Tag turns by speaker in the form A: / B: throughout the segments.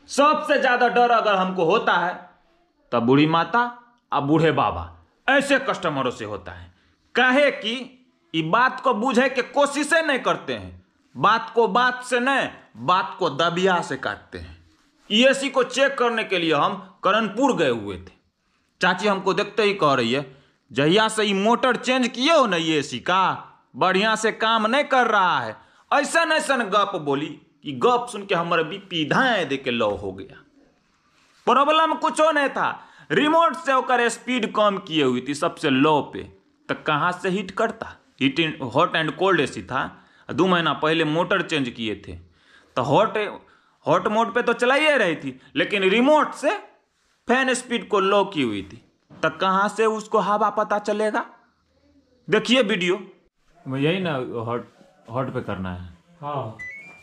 A: सबसे ज्यादा डर अगर हमको होता है तब बूढ़ी माता और बूढ़े बाबा ऐसे कस्टमरों से होता है। काहे कि ये बात को बूझे के कोशिशें नहीं करते हैं, बात को बात से नहीं, बात को दबिया से काटते हैं। एसी को चेक करने के लिए हम करणपुर गए हुए थे। चाची हमको देखते ही कह रही है, जहिया से ये मोटर चेंज किए हो ना ये एसी का, बढ़िया से काम नहीं कर रहा है। ऐसा ऐसा गप बोली कि गप सुन के हमारे बीपी धाए दे के लो हो गया। प्रॉब्लम कुछ नहीं था, रिमोट से होकर स्पीड कम किए हुई थी सबसे लो पे, तो कहाँ से हीट करता। हॉट एंड कोल्ड एसी था। 2 महीना पहले मोटर चेंज किए थे तो हॉट मोड पे तो चलाइए रही थी, लेकिन रिमोट से फैन स्पीड को लो की हुई थी, तो कहाँ से उसको हवा पता चलेगा। देखिए वीडियो। यही ना हॉट पे करना है।
B: हाँ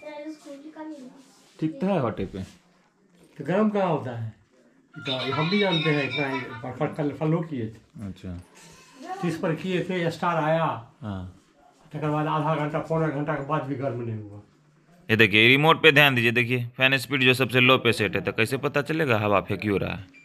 A: ठीक तो है हॉटे पे,
B: तो गर्म कहाँ होता है तो हम भी जानते हैं। इतना फॉलो किए थे।
A: अच्छा
B: 30 पर किए थे, स्टार आया।
A: हाँ,
B: तकर बाद आधा घंटा पौना घंटा के बाद भी गर्म नहीं हुआ।
A: ये देखिए रिमोट पे ध्यान दीजिए, देखिए फैन स्पीड जो सबसे लो पे सेट है, तो कैसे पता चलेगा हवा फेंक क्यों रहा है।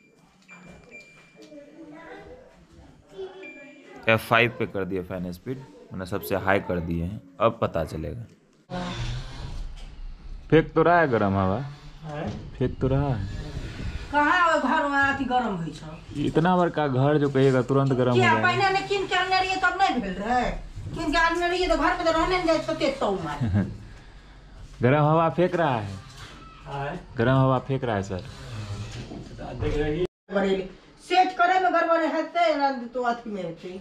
A: F5 पे कर दिए फैन स्पीड, मैंने सबसे हाई कर दिए हैं, अब पता चलेगा। फेंक तो रहा है गर्म हवा, फेंक तो रहा है।
C: कहाँ घर में अति गरम होइ छ।
A: इतना बड़का घर जो कहिएगा तुरंत गर्म हो
C: क्या
A: जाएगा।
C: पहले ने किन के आनने रहिए तब नहीं भेल रहे, किन के आनने रहिए तो घर में तो रहने नहीं जाए छोटे तो मार।
A: गर्म हवा फेंक रहा है, गर्म हवा फेंक रहा है सर।
B: देख रही
C: बरेली सेट करे में गड़बड़ हेते ना तो अथी में हेते।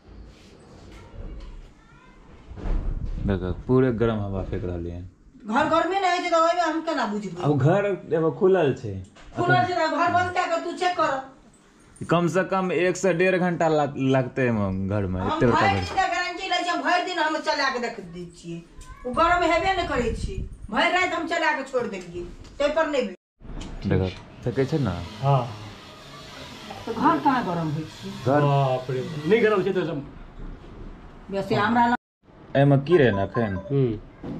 A: देखो पूरे गर्म हवा फेंक रहा है।
C: घर में नहीं है तो ओइ में हम केना बुझबे।
A: अब घर एगो खुलल छै,
C: खुलल छै घर बंद क्या कर तू चेक कर।
A: कम से कम 1 से 1.5 घंटा लगते हैं घर में।
C: हम
A: इतने बड़का
C: भरि
A: घर
C: दिन के गारंटी लै छी, भरि दिन हम चला के देख दै छियै, वो गरम हेबे नहीं करे छी। भरि रात हम चला के छोड़ देलिए ते पर नहीं
A: देखो फेंकै छै ना।
B: हाँ
C: तो घर कहाँ गरम होइ छी।
A: घर
B: बाप रे नहीं गर्म छै तो सब
C: वैसे हमरा
A: एमे की रहे ना फैन,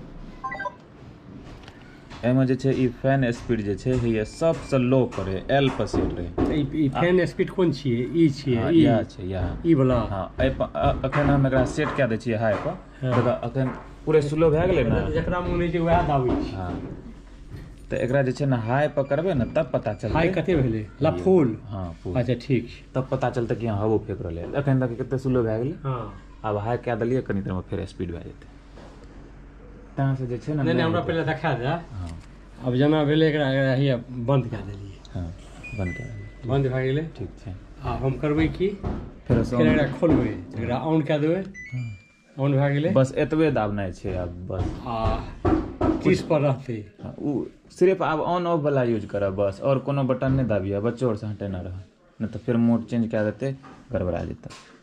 A: एमे जे छै ई फैन स्पीड जे छै ये सबसे लो करे L पर सेट रहे।
B: ई फैन स्पीड कोन छियै, ई छियै, ई
A: यह छै यह
B: ई वाला।
A: हां अखन हम एकरा सेट कए दै छियै हाई पर, देखो अखन पूरे स्लो भए गेलै ना।
B: जकरा मोन होइ छै वएह दाबै छै।
A: हां तो एकरा जे छै ना हाई पर करबे ना तब पता चलतै
B: हाई कते भेलै ला फुल।
A: हां फुल।
B: अच्छा ठीक छै,
A: तब पता चलतै कि हवा फेंक रहले। अखन तक कते स्लो भए गेलै।
B: हाँ
A: अब हाई कए देलियै कनी देर में फिर स्पीड भए जेतै। तहाँ से जे छै ना
B: नहीं हमरा पहले देखा दे।
A: हां
B: अब जेना भेलै एकरा हिया बंद कए देलियै।
A: हां बंद कए देलियै,
B: बंद भए गेलै।
A: ठीक छै।
B: आ हम करबै की
A: फिर
B: एकरा खोलबै, एकरा ऑन कए देबै, ऑन भए गेलै।
A: बस एतबे दाबनाइ छै अब बस।
B: आ 30 पर रहतै।
A: उ सिर्फ अब ऑन ऑफ वाला यूज करब बस, और कोनो बटन नहीं दाबिए, बच्चों और से हटे ना रह, नहीं तो फिर मोड चेंज कए देते गड़बड़ा जेतै।